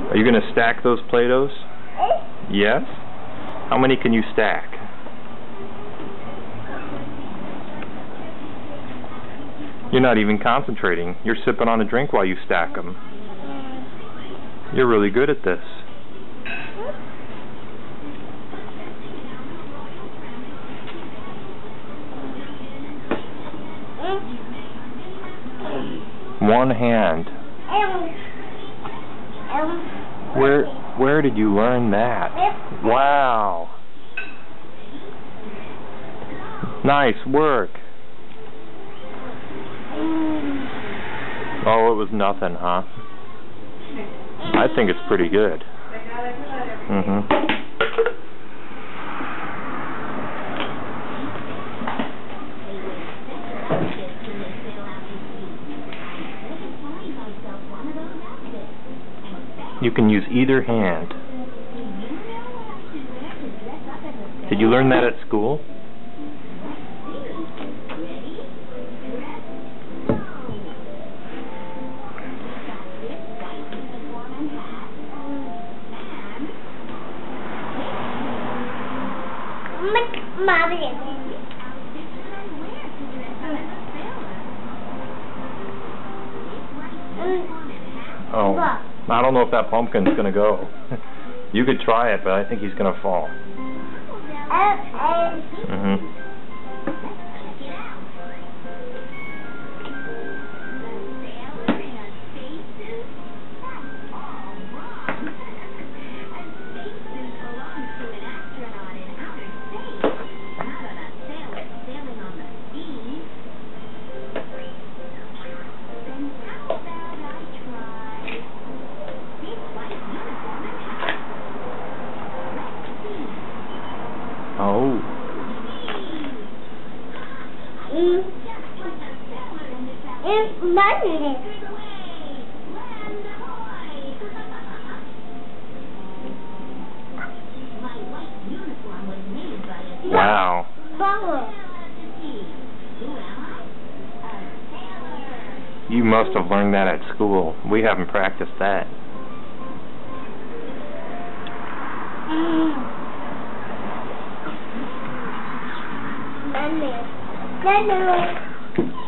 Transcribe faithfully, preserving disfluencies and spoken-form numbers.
Are you going to stack those Play-Dohs? Yes? How many can you stack? You're not even concentrating. You're sipping on a drink while you stack them. You're really good at this. One hand. Where where did you learn that? Wow. Nice work. Oh, it was nothing, huh? I think it's pretty good. Mhm. You can use either hand. Did you learn that at school? Oh, I don't know if that pumpkin's gonna go. You could try it, but I think he's gonna fall. Mhm. Oh. Mm. It's money. Wow. You must have learned that at school. We haven't practiced that. Mommy. Hello.